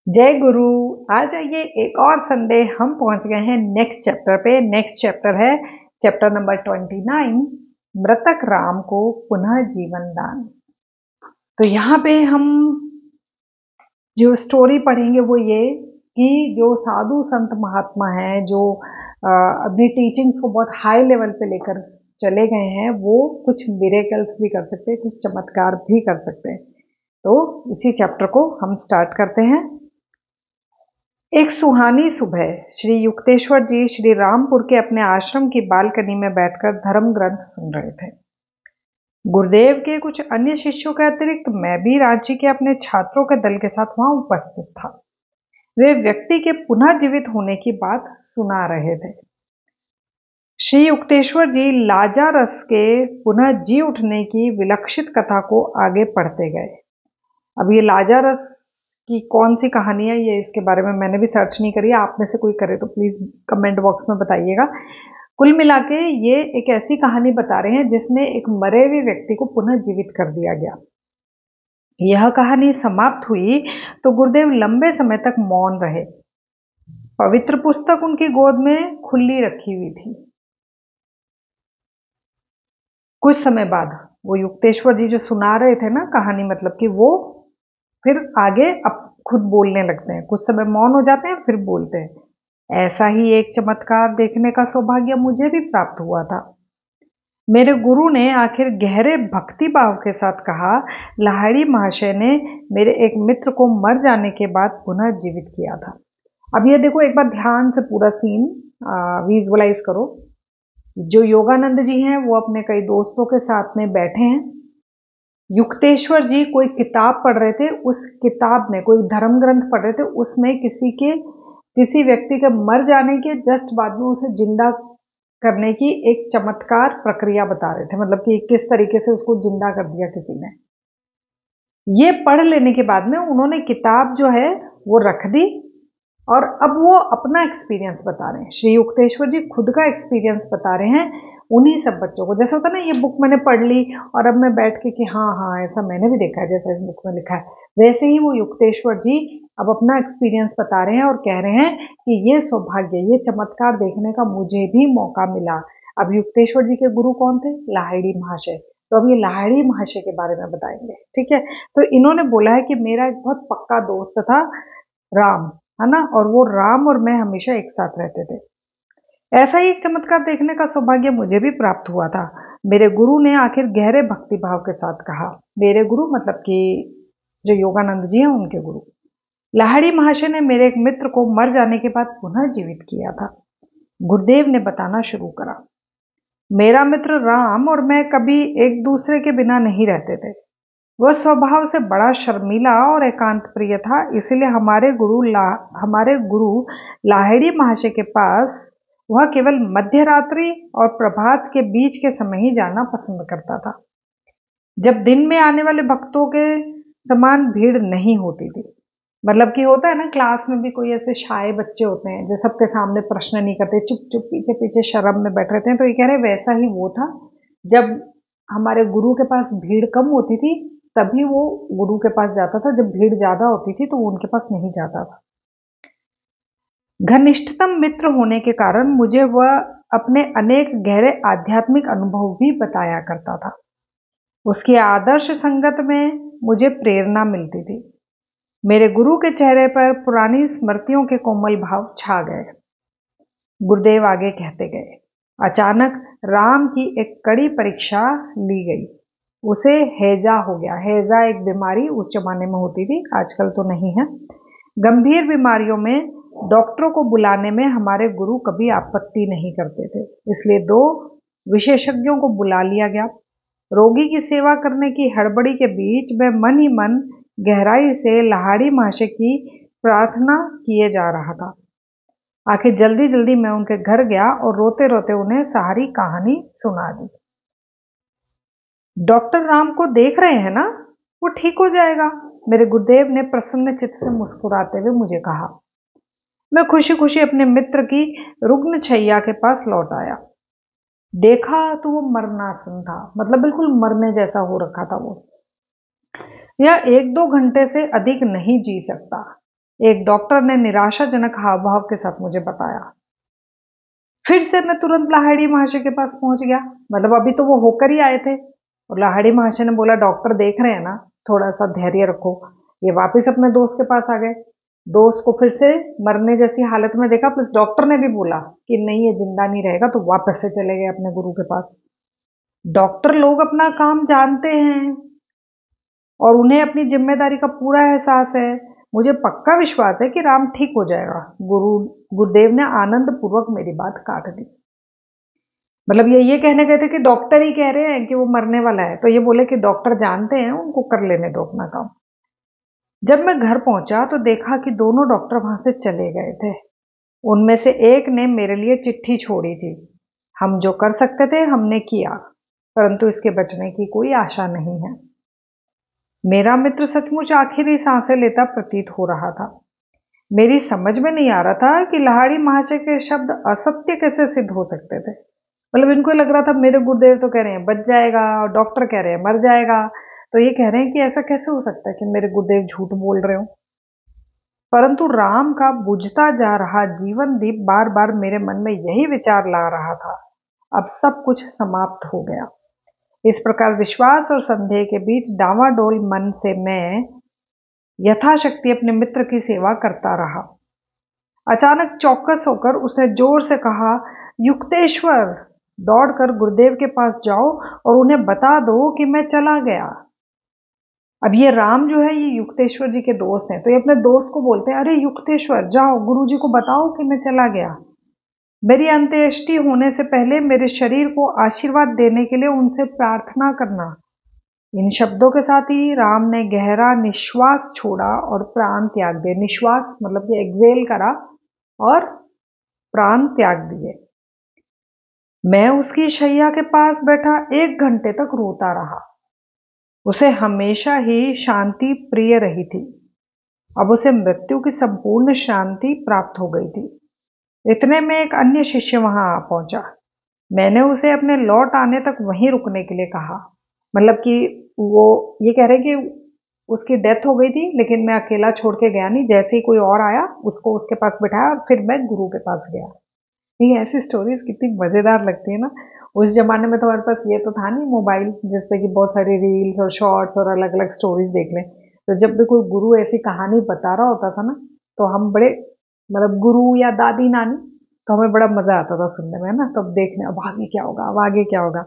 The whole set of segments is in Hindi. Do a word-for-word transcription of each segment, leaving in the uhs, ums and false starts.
जय गुरु। आ जाइए, एक और संडे हम पहुंच गए हैं नेक्स्ट चैप्टर पे। नेक्स्ट चैप्टर है चैप्टर नंबर ट्वेंटी नाइन, मृतक राम को पुनः जीवन दान। तो यहाँ पे हम जो स्टोरी पढ़ेंगे वो ये कि जो साधु संत महात्मा हैं, जो अ, अपनी टीचिंग्स को बहुत हाई लेवल पे लेकर चले गए हैं, वो कुछ मिरेकल्स भी कर सकते हैं, कुछ चमत्कार भी कर सकते हैं। तो इसी चैप्टर को हम स्टार्ट करते हैं। एक सुहानी सुबह श्री युक्तेश्वर जी श्री रामपुर के अपने आश्रम की बालकनी में बैठकर धर्म ग्रंथ सुन रहे थे। गुरुदेव के कुछ अन्य शिष्यों के अतिरिक्त मैं भी रांची के अपने छात्रों के दल के साथ वहां उपस्थित था। वे व्यक्ति के पुनः जीवित होने की बात सुना रहे थे। श्री युक्तेश्वर जी लाजारस के पुनः जी उठने की विलक्षित कथा को आगे पढ़ते गए। अब ये लाजारस कि कौन सी कहानी है, ये इसके बारे में मैंने भी सर्च नहीं करी। आप में से कोई करे तो प्लीज कमेंट बॉक्स में बताइएगा। कुल मिला के ये एक ऐसी कहानी बता रहे हैं जिसमें एक मरे हुए व्यक्ति को पुनः जीवित कर दिया गया। यह कहानी समाप्त हुई तो गुरुदेव लंबे समय तक मौन रहे। पवित्र पुस्तक उनकी गोद में खुली रखी हुई थी। कुछ समय बाद वो युक्तेश्वर जी जो सुना रहे थे ना कहानी, मतलब कि वो फिर आगे अब खुद बोलने लगते हैं। कुछ समय मौन हो जाते हैं, फिर बोलते हैं। ऐसा ही एक चमत्कार देखने का सौभाग्य मुझे भी प्राप्त हुआ था। मेरे गुरु ने आखिर गहरे भक्ति भाव के साथ कहा, लाहिड़ी महाशय ने मेरे एक मित्र को मर जाने के बाद पुनः जीवित किया था। अब ये देखो, एक बार ध्यान से पूरा सीन विजुअलाइज करो। जो योगानंद जी हैं वो अपने कई दोस्तों के साथ में बैठे हैं। युक्तेश्वर जी कोई किताब पढ़ रहे थे, उस किताब में कोई धर्म ग्रंथ पढ़ रहे थे, उसमें किसी के किसी व्यक्ति के मर जाने के जस्ट बाद में उसे जिंदा करने की एक चमत्कार प्रक्रिया बता रहे थे, मतलब कि किस तरीके से उसको जिंदा कर दिया किसी ने। ये पढ़ लेने के बाद में उन्होंने किताब जो है वो रख दी और अब वो अपना एक्सपीरियंस बता रहे हैं। श्री युक्तेश्वर जी खुद का एक्सपीरियंस बता रहे हैं उन्हीं सब बच्चों को। जैसे होता है ना, ये बुक मैंने पढ़ ली और अब मैं बैठ के कि हाँ हाँ ऐसा मैंने भी देखा है जैसा इस बुक में लिखा है, वैसे ही वो युक्तेश्वर जी अब अपना एक्सपीरियंस बता रहे हैं और कह रहे हैं कि ये सौभाग्य, ये चमत्कार देखने का मुझे भी मौका मिला। अब युक्तेश्वर जी के गुरु कौन थे? लाहिड़ी महाशय। तो अब ये लाहिड़ी महाशय के बारे में बताएंगे, ठीक है। तो इन्होंने बोला है कि मेरा एक बहुत पक्का दोस्त था राम, है ना, और वो राम और मैं हमेशा एक साथ रहते थे। ऐसा ही एक चमत्कार देखने का सौभाग्य मुझे भी प्राप्त हुआ था। मेरे गुरु ने आखिर गहरे भक्ति भाव के साथ कहा। मेरे गुरु मतलब कि जो योगानंद जी हैं उनके गुरु। लाहिड़ी महाशय ने मेरे एक मित्र को मर जाने के बाद पुनः जीवित किया था। गुरुदेव ने बताना शुरू करा। मेरा मित्र राम और मैं कभी एक दूसरे के बिना नहीं रहते थे। वह स्वभाव से बड़ा शर्मीला और एकांत प्रिय था, इसलिए हमारे गुरु ला हमारे गुरु लाहिड़ी महाशय के पास वह केवल मध्य रात्रि और प्रभात के बीच के समय ही जाना पसंद करता था, जब दिन में आने वाले भक्तों के समान भीड़ नहीं होती थी। मतलब कि होता है ना, क्लास में भी कोई ऐसे शाय बच्चे होते हैं जो सबके सामने प्रश्न नहीं करते, चुप चुप पीछे पीछे शर्म में बैठ रहते हैं। तो ये कह रहे वैसा ही वो था। जब हमारे गुरु के पास भीड़ कम होती थी तभी वो गुरु के पास जाता था, जब भीड़ ज्यादा होती थी तो वो उनके पास नहीं जाता था। घनिष्ठतम मित्र होने के कारण मुझे वह अपने अनेक गहरे आध्यात्मिक अनुभव भी बताया करता था। उसकी आदर्श संगत में मुझे प्रेरणा मिलती थी। मेरे गुरु के चेहरे पर पुरानी स्मृतियों के कोमल भाव छा गए। गुरुदेव आगे कहते गए। अचानक राम की एक कड़ी परीक्षा ली गई। उसे हैजा हो गया। हैजा एक बीमारी उस जमाने में होती थी, आजकल तो नहीं है। गंभीर बीमारियों में डॉक्टरों को बुलाने में हमारे गुरु कभी आपत्ति नहीं करते थे, इसलिए दो विशेषज्ञों को बुला लिया गया। रोगी की सेवा करने की हड़बड़ी के बीच मैं मन ही मन गहराई से लाहिड़ी महाशय की प्रार्थना किए जा रहा था। आखिर जल्दी जल्दी मैं उनके घर गया और रोते रोते उन्हें सारी कहानी सुना दी। डॉक्टर राम को देख रहे हैं ना, वो ठीक हो जाएगा, मेरे गुरुदेव ने प्रसन्न चित्त से मुस्कुराते हुए मुझे कहा। मैं खुशी खुशी अपने मित्र की रुग्ण छैया के पास लौट आया। देखा तो वो मरनासन था, मतलब बिल्कुल मरने जैसा हो रखा था वो। यह एक दो घंटे से अधिक नहीं जी सकता। एक डॉक्टर ने निराशाजनक हाव भाव के साथ मुझे बताया। फिर से मैं तुरंत लाहिड़ी महाशय के पास पहुंच गया। मतलब अभी तो वो होकर ही आए थे, और लाहिड़ी महाशय ने बोला, डॉक्टर देख रहे हैं ना, थोड़ा सा धैर्य रखो। ये वापस अपने दोस्त के पास आ गए। दोस्त को फिर से मरने जैसी हालत में देखा, प्लस डॉक्टर ने भी बोला कि नहीं, ये जिंदा नहीं रहेगा, तो वापस से चले गए अपने गुरु के पास। डॉक्टर लोग अपना काम जानते हैं और उन्हें अपनी जिम्मेदारी का पूरा एहसास है। मुझे पक्का विश्वास है कि राम ठीक हो जाएगा। गुरु गुरुदेव ने आनंद पूर्वक मेरी बात काट दी। मतलब ये ये कहने गए थे कि डॉक्टर ही कह रहे हैं कि वो मरने वाला है, तो ये बोले कि डॉक्टर जानते हैं, उनको कर लेने दो अपना काम। जब मैं घर पहुंचा तो देखा कि दोनों डॉक्टर वहां से चले गए थे। उनमें से एक ने मेरे लिए चिट्ठी छोड़ी थी। हम जो कर सकते थे हमने किया, परंतु इसके बचने की कोई आशा नहीं है। मेरा मित्र सचमुच आखिरी सांसें लेता प्रतीत हो रहा था। मेरी समझ में नहीं आ रहा था कि लाहिड़ी महाशय के शब्द असत्य कैसे सिद्ध हो सकते थे। मतलब इनको लग रहा था मेरे गुरुदेव तो कह रहे हैं बच जाएगा, और डॉक्टर कह रहे हैं मर जाएगा, तो ये कह रहे हैं कि ऐसा कैसे हो सकता है कि मेरे गुरुदेव झूठ बोल रहे हो। परंतु राम का बुझता जा रहा जीवन दीप बार बार मेरे मन में यही विचार ला रहा था, अब सब कुछ समाप्त हो गया। इस प्रकार विश्वास और संदेह के बीच डांवाडोल मन से मैं यथाशक्ति अपने मित्र की सेवा करता रहा। अचानक चौकस होकर उसने जोर से कहा, युक्तेश्वर, दौड़कर गुरुदेव के पास जाओ और उन्हें बता दो कि मैं चला गया। अब ये राम जो है ये युक्तेश्वर जी के दोस्त हैं, तो ये अपने दोस्त को बोलते हैं, अरे युक्तेश्वर, जाओ गुरुजी को बताओ कि मैं चला गया। मेरी अंत्येष्टि होने से पहले मेरे शरीर को आशीर्वाद देने के लिए उनसे प्रार्थना करना। इन शब्दों के साथ ही राम ने गहरा निश्वास छोड़ा और प्राण त्याग दिए। निश्वास मतलब कि एक्सेल करा और प्राण त्याग दिए। मैं उसकी शैया के पास बैठा एक घंटे तक रोता रहा। उसे हमेशा ही शांति प्रिय रही थी, अब उसे मृत्यु की संपूर्ण शांति प्राप्त हो गई थी। इतने में एक अन्य शिष्य वहां आ पहुंचा। मैंने उसे अपने लौट आने तक वहीं रुकने के लिए कहा। मतलब कि वो ये कह रहे कि उसकी डेथ हो गई थी, लेकिन मैं अकेला छोड़ के गया नहीं, जैसे ही कोई और आया उसको उसके पास बिठाया और फिर मैं गुरु के पास गया। ये ऐसी स्टोरीज कितनी मजेदार लगती है ना। उस जमाने में तो हमारे पास ये तो था नहीं मोबाइल, जिससे कि बहुत सारी रील्स और शॉर्ट्स और अलग अलग स्टोरीज देख लें। तो जब भी कोई गुरु ऐसी कहानी बता रहा होता था ना, तो हम बड़े, मतलब गुरु या दादी नानी, तो हमें बड़ा मजा आता था सुनने में, है ना। तो अब देखने, अब आगे क्या होगा, अब आगे क्या होगा।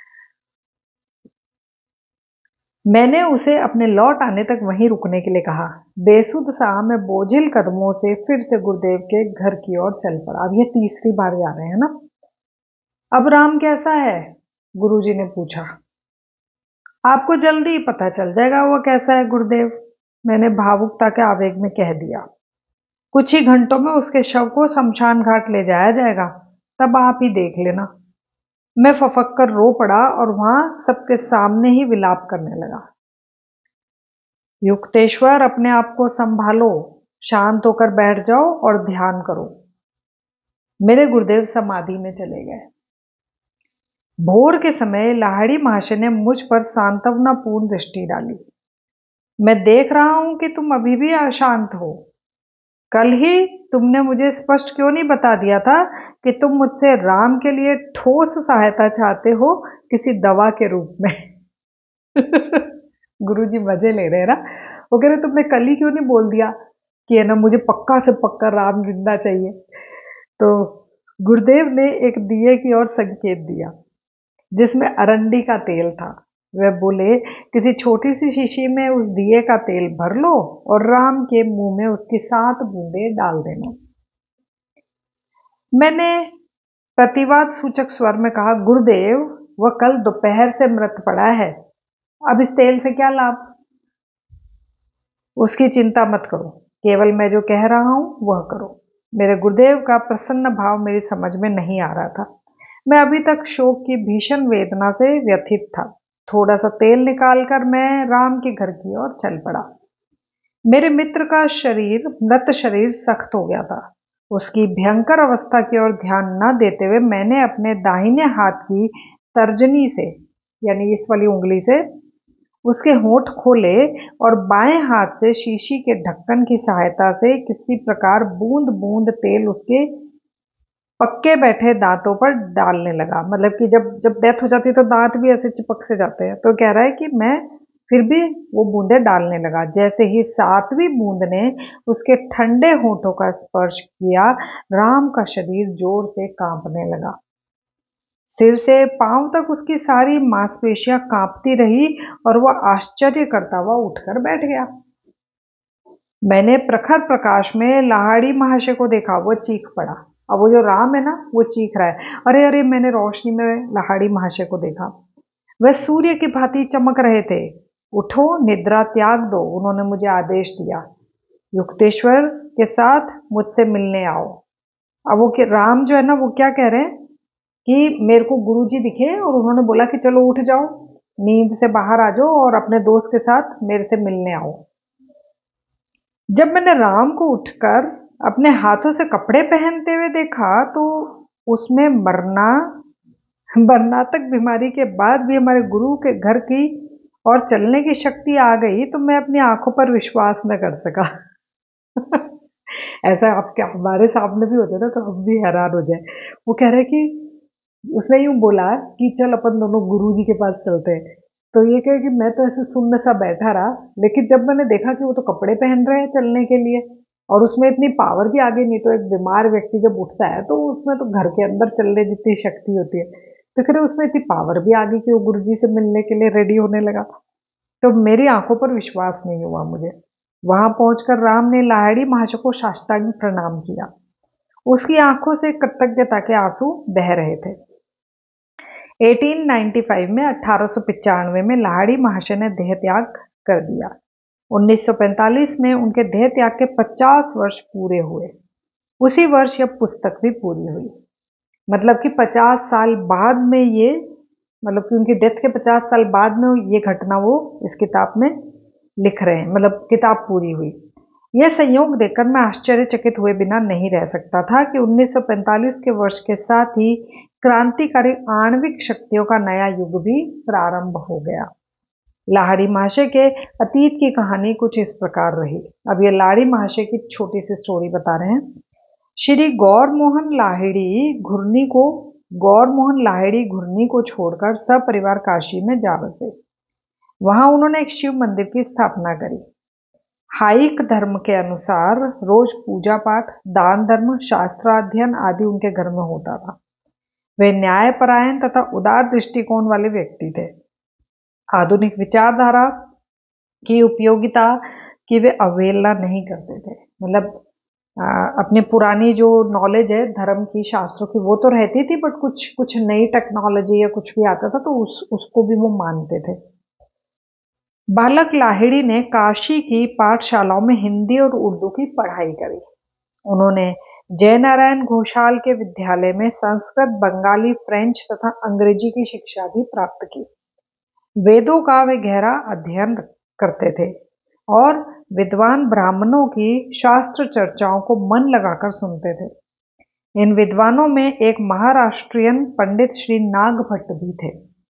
मैंने उसे अपने लौट आने तक वहीं रुकने के लिए कहा। बेसुध सा मैं बोझिल कदमों से फिर से गुरुदेव के घर की ओर चल पड़ा। अब ये तीसरी बार जा रहे हैं ना। अब राम कैसा है, गुरुजी ने पूछा। आपको जल्दी ही पता चल जाएगा वो कैसा है गुरुदेव, मैंने भावुकता के आवेग में कह दिया। कुछ ही घंटों में उसके शव को शमशान घाट ले जाया जाएगा, तब आप ही देख लेना। मैं फफक कर रो पड़ा और वहां सबके सामने ही विलाप करने लगा। युक्तेश्वर, अपने आप को संभालो, शांत होकर बैठ जाओ और ध्यान करो। मेरे गुरुदेव समाधि में चले गए। भोर के समय लाहिड़ी महाशय ने मुझ पर सांत्वनापूर्ण दृष्टि डाली। मैं देख रहा हूं कि तुम अभी भी अशांत हो। कल ही तुमने मुझे स्पष्ट क्यों नहीं बता दिया था कि तुम मुझसे राम के लिए ठोस सहायता चाहते हो, किसी दवा के रूप में। गुरुजी मजे ले रहे हैं ना। वो कह रहे तुमने कल ही क्यों नहीं बोल दिया कि है ना, मुझे पक्का से पक्का राम जिंदा चाहिए। तो गुरुदेव ने एक दिए की ओर संकेत दिया जिसमें अरंडी का तेल था। वह बोले, किसी छोटी सी शीशी में उस दिए का तेल भर लो और राम के मुंह में उसकी सात बूंदे डाल देना। मैंने प्रतिवाद सूचक स्वर में कहा, गुरुदेव, वह कल दोपहर से मृत पड़ा है, अब इस तेल से क्या लाभ। उसकी चिंता मत करो, केवल मैं जो कह रहा हूं वह करो। मेरे गुरुदेव का प्रसन्न भाव मेरी समझ में नहीं आ रहा था। मैं अभी तक शोक की भीषण वेदना से व्यथित था। थोड़ा सा तेल निकालकर मैं राम के घर की ओर चल पड़ा। मेरे मित्र का शरीर, मृत शरीर सख्त हो गया था। उसकी भयंकर अवस्था की ओर ध्यान न देते हुए मैंने अपने दाहिने हाथ की तर्जनी से, यानी इस वाली उंगली से, उसके होंठ खोले और बाएं हाथ से शीशी के ढक्कन की सहायता से किसी प्रकार बूंद बूंद तेल उसके पक्के बैठे दांतों पर डालने लगा। मतलब कि जब जब डेथ हो जाती है तो दांत भी ऐसे चिपक से जाते हैं, तो कह रहा है कि मैं फिर भी वो बूंदे डालने लगा। जैसे ही सातवीं बूंद ने उसके ठंडे होठों का स्पर्श किया, राम का शरीर जोर से कांपने लगा। सिर से पांव तक उसकी सारी मांसपेशियां कांपती रही और वह आश्चर्य करता हुआ उठकर बैठ गया। मैंने प्रखर प्रकाश में लाहाड़ी महाशय को देखा, वो चीख पड़ा। अब वो जो राम है ना, वो चीख रहा है, अरे अरे मैंने रोशनी में लाहाड़ी महाशय को देखा। वह सूर्य की भांति चमक रहे थे। उठो, निद्रा त्याग दो, उन्होंने मुझे आदेश दिया। युक्तेश्वर के साथ मुझसे मिलने आओ। अब वो कि राम जो है ना, वो क्या कह रहे हैं कि मेरे को गुरुजी दिखे और उन्होंने बोला कि चलो उठ जाओ, नींद से बाहर आ जाओ और अपने दोस्त के साथ मेरे से मिलने आओ। जब मैंने राम को उठकर अपने हाथों से कपड़े पहनते हुए देखा तो उसमें मरना मरणातक बीमारी के बाद भी हमारे गुरु के घर की और चलने की शक्ति आ गई, तो मैं अपनी आंखों पर विश्वास न कर सका। ऐसा आप क्या हमारे सामने भी हो जाए ना तो हम भी हैरान हो जाए। वो कह रहे कि उसने यूं बोला कि चल अपन दोनों गुरुजी के पास चलते हैं। तो ये कहे कि मैं तो ऐसे सुन्न सा बैठा रहा, लेकिन जब मैंने देखा कि वो तो कपड़े पहन रहे हैं चलने के लिए और उसमें इतनी पावर भी आ गई। नहीं तो एक बीमार व्यक्ति जब उठता है तो उसमें तो घर के अंदर चलने जितनी शक्ति होती है, तो फिर उसमें इतनी पावर भी आ गई कि वो गुरुजी से मिलने के लिए रेडी होने लगा। तो मेरी आंखों पर विश्वास नहीं हुआ मुझे। वहां पहुंचकर राम ने लाहिड़ी महाशय को साष्टांग प्रणाम किया। उसकी आंखों से कृतज्ञता के आंसू बह रहे थे। अठारह सौ पचानवे में अठारह सौ पचानवे में लाहिड़ी महाशय ने देह त्याग कर दिया। उन्नीस सौ पैंतालीस में उनके देह त्याग के पचास वर्ष पूरे हुए। उसी वर्ष यह पुस्तक भी पूरी हुई। मतलब कि पचास साल बाद में ये, मतलब कि उनकी डेथ के पचास साल बाद में ये घटना वो इस किताब में लिख रहे हैं। मतलब किताब पूरी हुई। यह संयोग देखकर मैं आश्चर्यचकित हुए बिना नहीं रह सकता था कि उन्नीस सौ पैंतालीस के वर्ष के साथ ही क्रांतिकारी आणविक शक्तियों का नया युग भी प्रारंभ हो गया। लाहिड़ी महाशय के अतीत की कहानी कुछ इस प्रकार रही। अब ये लाहिड़ी महाशय की छोटी सी स्टोरी बता रहे हैं। श्री गौर मोहन लाहिड़ी घुर्नी को गौर मोहन लाहिड़ी घुर्नी को छोड़कर सपरिवार काशी में जा बसे। वहां उन्होंने एक शिव मंदिर की स्थापना करी। हाइक धर्म के अनुसार रोज पूजा पाठ, दान धर्म, शास्त्राध्ययन आदि उनके घर में होता था। वे न्यायपरायण तथा उदार दृष्टिकोण वाले व्यक्ति थे। आधुनिक विचारधारा की उपयोगिता की वे अवहेलना नहीं करते थे। मतलब अपनी पुरानी जो नॉलेज है धर्म की, शास्त्रों की, वो तो रहती थी, बट कुछ कुछ नई टेक्नोलॉजी या कुछ भी आता था तो उस उसको भी वो मानते थे। बालक लाहिड़ी ने काशी की पाठशालाओं में हिंदी और उर्दू की पढ़ाई करी। उन्होंने जयनारायण घोषाल के विद्यालय में संस्कृत, बंगाली, फ्रेंच तथा अंग्रेजी की शिक्षा भी प्राप्त की। वेदों का वे गहरा अध्ययन करते थे और विद्वान ब्राह्मणों की शास्त्र चर्चाओं को मन लगाकर सुनते थे। इन विद्वानों में एक महाराष्ट्रियन पंडित श्री नागभट्ट भी थे।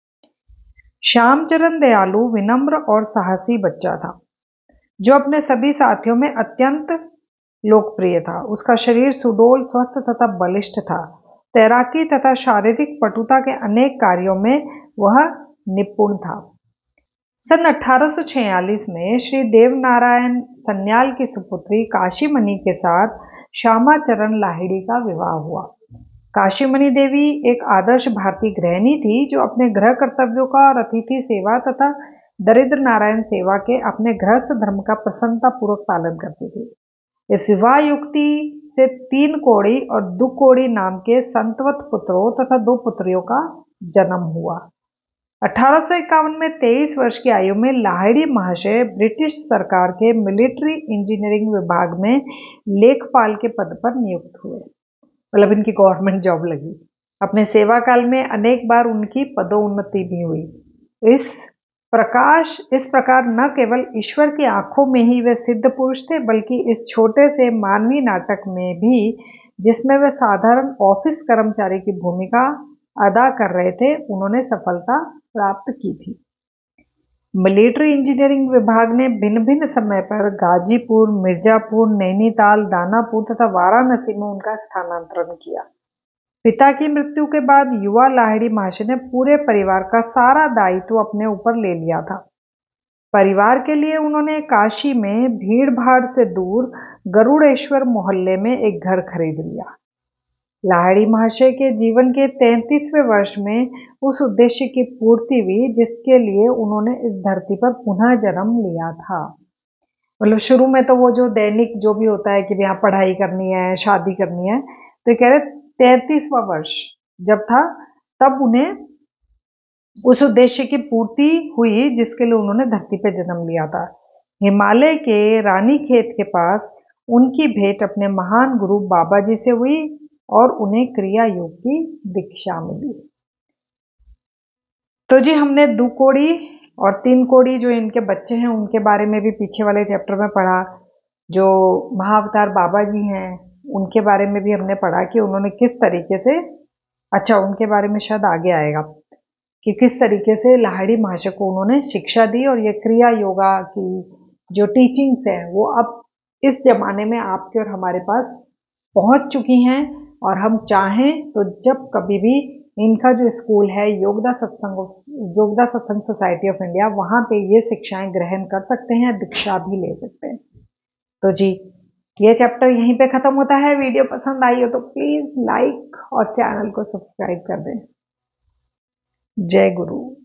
श्यामचरण दयालु विनम्र और साहसी बच्चा था, जो अपने सभी साथियों में अत्यंत लोकप्रिय था। उसका शरीर सुडौल, स्वस्थ तथा बलिष्ठ था। तैराकी तथा शारीरिक पटुता के अनेक कार्यों में वह निपुण था। सन अठारह सौ छियालीस में श्री देवनारायण सन्याल की सुपुत्री काशीमणि के साथ श्यामाचरण लाहिड़ी का विवाह हुआ। काशीमणि देवी एक आदर्श भारतीय गृहिणी थी, जो अपने गृह कर्तव्यों का और अतिथि सेवा तथा दरिद्र नारायण सेवा के अपने गृहस्थ धर्म का प्रसन्नतापूर्वक पालन करती थी। इस विवाह युक्ति से तीन कोड़ी और दो कोड़ी नाम के संतवत पुत्रों तथा दो पुत्रियों का जन्म हुआ। अठारह सौ इक्यावन में तेईस वर्ष की आयु में लाहिड़ी महाशय ब्रिटिश सरकार के मिलिट्री इंजीनियरिंग विभाग में लेखपाल के पद पर नियुक्त हुए। मतलब इनकी गवर्नमेंट जॉब लगी। अपने सेवा काल में अनेक बार उनकी पदोन्नति भी हुई। इस प्रकाश इस प्रकार न केवल ईश्वर की आंखों में ही वे सिद्ध पुरुष थे, बल्कि इस छोटे से मानवीय नाटक में भी, जिसमें वे साधारण ऑफिस कर्मचारी की भूमिका अदा कर रहे थे, उन्होंने सफलता प्राप्त की थी। मिलिट्री इंजीनियरिंग विभाग ने भिन्न भिन्न समय पर गाजीपुर, मिर्जापुर, नैनीताल, दानापुर तथा वाराणसी में उनका स्थानांतरण किया। पिता की मृत्यु के बाद युवा लाहिड़ी महाशय ने पूरे परिवार का सारा दायित्व अपने ऊपर ले लिया था। परिवार के लिए उन्होंने काशी में भीड़ भाड़ से दूर गरुड़ेश्वर मोहल्ले में एक घर खरीद लिया। लाहिड़ी महाशय के जीवन के तैंतीसवें वर्ष में उस उद्देश्य की पूर्ति हुई जिसके लिए उन्होंने इस धरती पर पुनः जन्म लिया था। मतलब शुरू में तो वो जो दैनिक जो भी होता है कि यहाँ पढ़ाई करनी है, शादी करनी है, तो ये कह रहे तैंतीसवां वर्ष जब था तब उन्हें उस उद्देश्य की पूर्ति हुई जिसके लिए उन्होंने धरती पर जन्म लिया था। हिमालय के रानीखेत के पास उनकी भेंट अपने महान गुरु बाबा जी से हुई और उन्हें क्रिया योग की दीक्षा मिली। तो जी हमने दो कोड़ी और तीन कोड़ी जो इनके बच्चे हैं उनके बारे में भी पीछे वाले चैप्टर में पढ़ा। जो महाअवतार बाबा जी हैं उनके बारे में भी हमने पढ़ा कि उन्होंने किस तरीके से, अच्छा उनके बारे में शायद आगे आएगा कि किस तरीके से लाहिड़ी महाशय को उन्होंने शिक्षा दी और ये क्रिया योगा की जो टीचिंग्स हैं वो अब इस जमाने में आपके और हमारे पास पहुंच चुकी हैं। और हम चाहें तो जब कभी भी इनका जो स्कूल है योगदा सत्संग योगदा सत्संग सोसाइटी ऑफ इंडिया, वहां पे ये शिक्षाएं ग्रहण कर सकते हैं, दीक्षा भी ले सकते हैं। तो जी ये चैप्टर यहीं पे खत्म होता है। वीडियो पसंद आई हो तो प्लीज लाइक और चैनल को सब्सक्राइब कर दें। जय गुरु।